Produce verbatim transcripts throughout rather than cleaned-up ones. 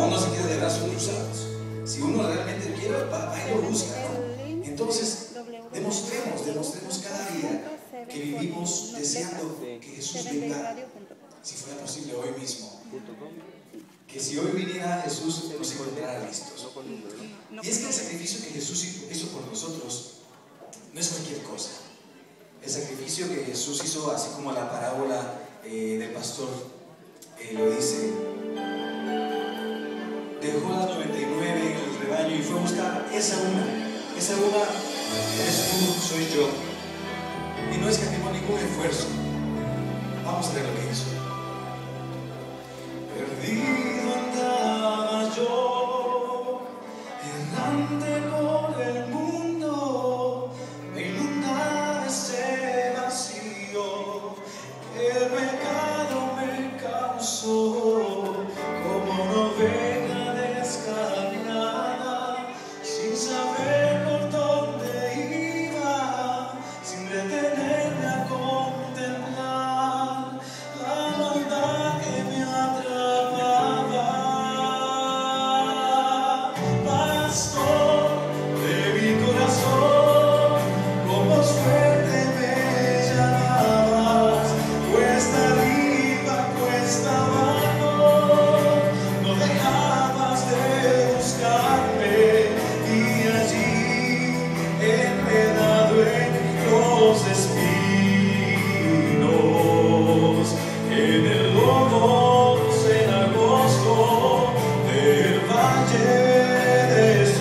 uno se queda de brazos cruzados. Si uno realmente quiere, va, va y lo busca, ¿no? Entonces, demostremos, demostremos cada día que vivimos deseando que Jesús venga, si fuera posible hoy mismo. Que si hoy viniera Jesús, nos encontrara listos. Y es que el sacrificio que Jesús hizo por nosotros no es cualquier cosa. El sacrificio que Jesús hizo, así como la parábola eh, del pastor eh, lo dice, dejó las noventa y nueve en el rebaño y fue a buscar esa una. Esa una eres tú, soy yo. Y no escatimó ningún esfuerzo. Vamos a ver lo que hizo. Perdido andaba yo, errante por el mundo, me inundaba ese vacío que el pecado me causó, como no oveja descarriada, sin saber por dónde iba, sin detenerme a contemplar la maldad que me atrapaba. Pastor de mi corazón, con voz fuerte me llamabas, cuesta arriba, cuesta abajo, no dejabas de buscarme, y allí enredado en los espinos, en el lodo cenagoso del valle de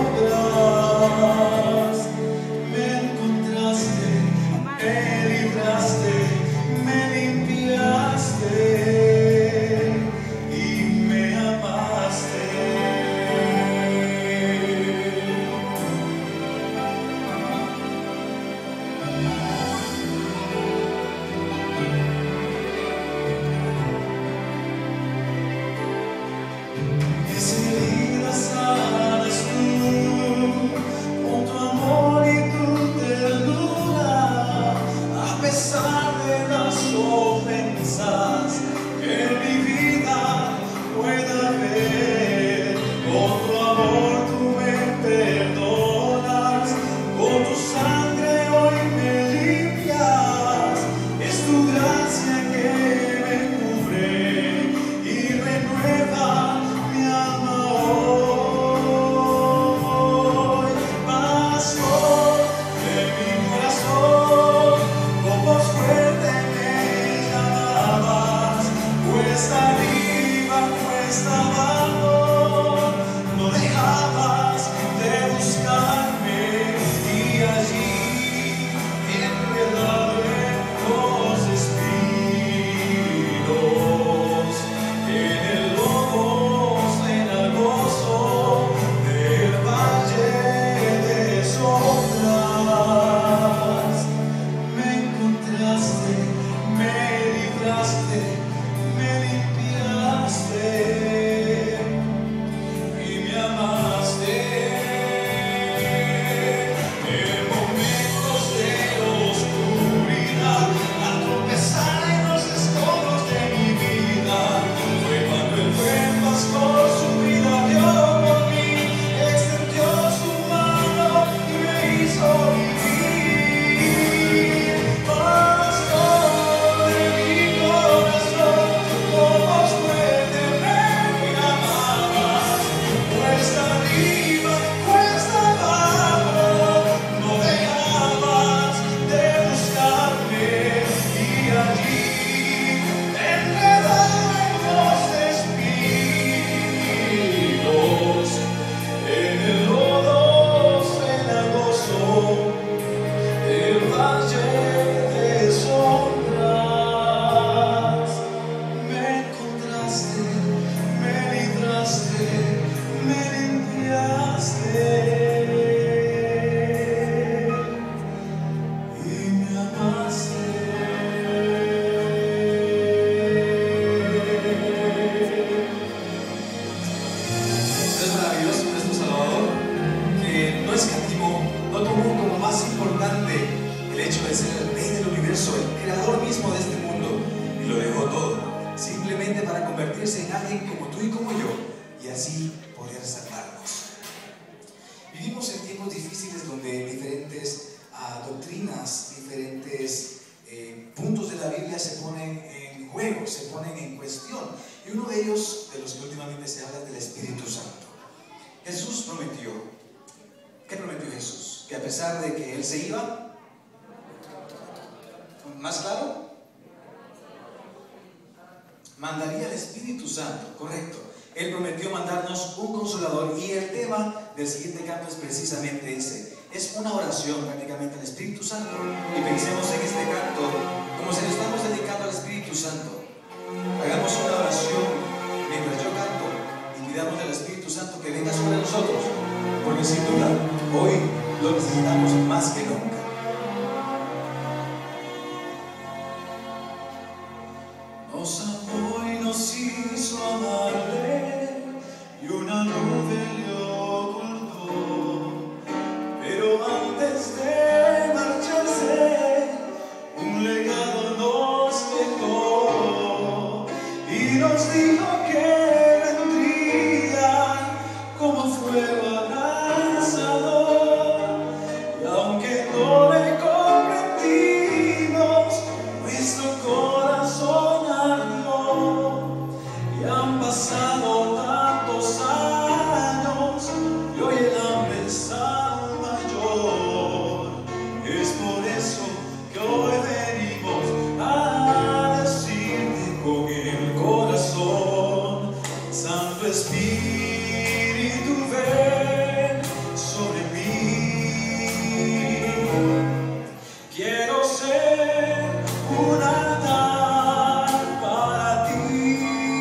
sombras, me encontraste, me libraste, me limpiaste y me amaste. Mis heridas sanas tú, con tu amor y tu ternura, a pesar de las ofensas que en mi vida pueda haber. Con tu amor tú me perdonas, con tu sangre hoy me limpias, es tu gracia que me cubre y renueva mi alma hoy. Pastor de mi corazón, con voz fuerte me llamabas, cuesta arriba, cuesta abajo, no dejabas de buscarme, y allí enredado en los espinos, en el lodo cenagoso del valle de sombras, me encontraste, me libraste, me limpiaste y me amaste. En momentos de oscuridad, al tropezar en los escombros de mi vida, fue cuando el buen pastor su vida dio por mí, extendió su mano y me hizo vivir. Pastor de mi corazón, con voz fuerte me llamabas, cuesta arriba, cuesta abajo, no dejabas de buscarme, y allí enredado en los espinos, en el lodo cenagoso del valle de sombras, me encontraste, me libraste, me limpiaste y me amaste. Es maravilloso nuestro Salvador, que no escatimó, no tomó como más importante el hecho de ser el Rey del universo, el creador mismo de este mundo, y lo dejó todo, simplemente para convertirse en alguien como tú y como yo, y así poder salvarnos. Vivimos en tiempos difíciles donde diferentes uh, doctrinas, diferentes eh, puntos de la Biblia se ponen en juego, se ponen en cuestión. Y uno de ellos, de los que últimamente se habla, es del Espíritu Santo. Jesús prometió, ¿qué prometió Jesús? Que a pesar de que Él se iba, ¿más claro? Mandaría el Espíritu Santo, correcto. Él prometió mandarnos un consolador y el tema del siguiente canto es precisamente ese. Es una oración prácticamente al Espíritu Santo y pensemos en este canto como si le estamos dedicando al Espíritu Santo. Hagamos una oración mientras yo canto y pidamos al Espíritu Santo que venga sobre nosotros, porque sin duda hoy lo necesitamos más que nunca. Nos amó y nos hizo amarle y una nube le ocultó, pero antes de marcharse un legado nos dejó y nos dijo que vendría como fuego abrasador, y aunque no le comprendimos, nuestro corazón ardió. Y han pasado tantos años y hoy el hambre es aún mayor. Es por eso que hoy venimos a decirte con el corazón: Santo Espíritu, ven sobre mí. Quiero ser un altar para ti.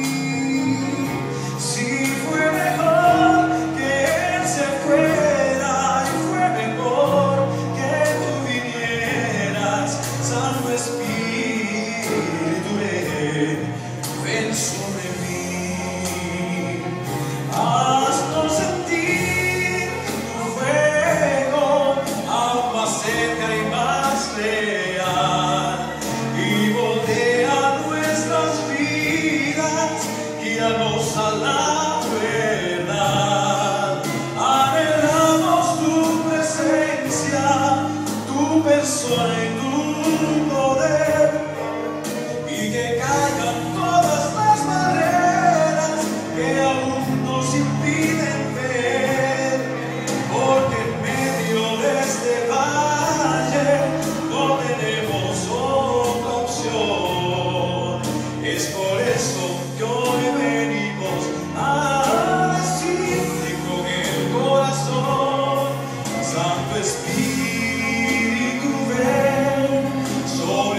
Si fue mejor que Él se fuera y fue mejor que tú vinieras, Santo Espíritu, ven, ven sobre mí. Haznos sentir tu fuego aún más cerca y más real, y moldea nuestras vidas, guíanos a la verdad. Anhelamos tu presencia, tu persona y tu poder, y que caigan todas las barreras que aún nos impiden ver, porque en medio de este valle no tenemos otra opción. Es por eso que hoy venimos a decirte con el corazón: Santo Espíritu, ven sobre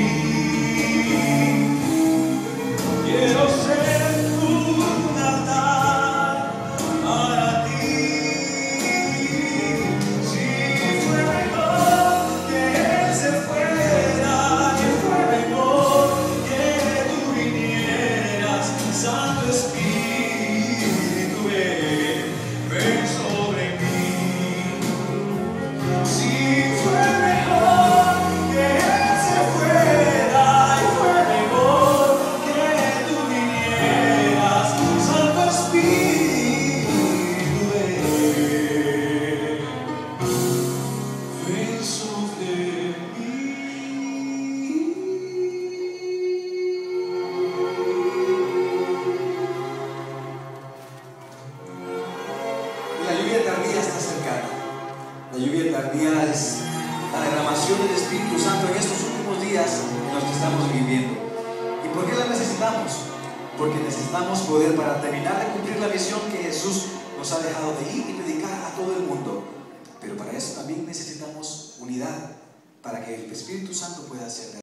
mí. Quiero ser un altar para ti. Si fue mejor que Él se fuera y fue mejor que tú vinieras, Santo Espíritu, ven, ven sobre mí. Si fue mejor que Él se fuera y fue mejor que tú vinieras, Santo Espíritu, ven, ven sobre mí. La lluvia tardía está cercana. La lluvia tardía es la derramación del Espíritu Santo en estos últimos días en los que estamos viviendo. ¿Y por qué la necesitamos? Porque necesitamos poder, para terminar de cumplir la misión que Jesús nos ha dejado de ir y predicar a todo el mundo. Pero para eso también necesitamos unidad, para que el Espíritu Santo pueda hacer